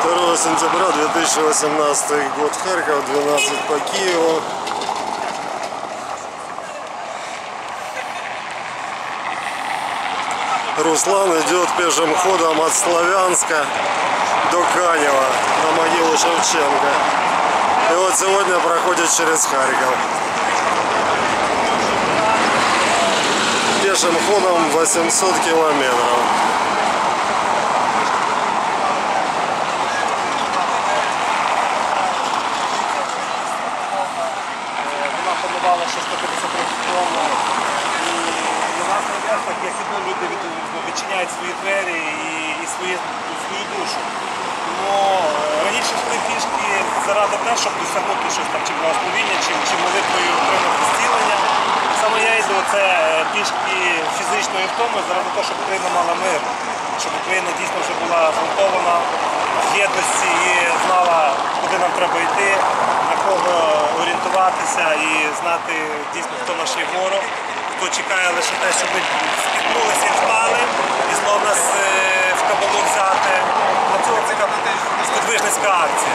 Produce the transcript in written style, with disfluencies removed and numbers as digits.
2 сентября 2018 год, Харьков, 12 по Киеву. Руслан идет пешим ходом от Славянска до Канева на могилу Шевченко. И вот сегодня проходит через Харьков. Пешим ходом 800 километров. Вона планувала 650 років і у нас на містах, як люди відчиняють свої двері і свою душу. Тому раніше йшли пішки заради те, щоб досягнути щось там, чи благословіння, чи молитвою отримати зцілення. Саме я йду це пішки фізичної втоми заради того, щоб Україна мала мир, щоб Україна дійсно вже була згуртована в єдності і знала, куди нам треба йти, на кого орієнтуватися і знати дійсно, хто наш є ворог, хто чекає лише те, щоб ми спіткнулися і впали, і знову нас в кабалу взяти. Для цього це сподвижницька акція.